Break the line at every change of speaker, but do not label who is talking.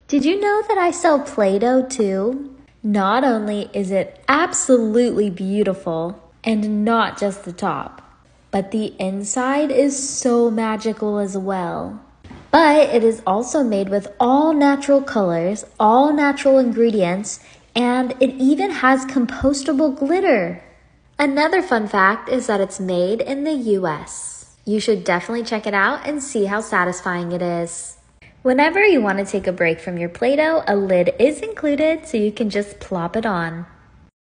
Did you know that I sell Play-Doh too? Not only is it absolutely beautiful, and not just the top, but the inside is so magical as well. But it is also made with all natural colors, all natural ingredients, and it even has compostable glitter. Another fun fact is that it's made in the US. You should definitely check it out and see how satisfying it is. Whenever you want to take a break from your Play-Doh, a lid is included so you can just plop it on.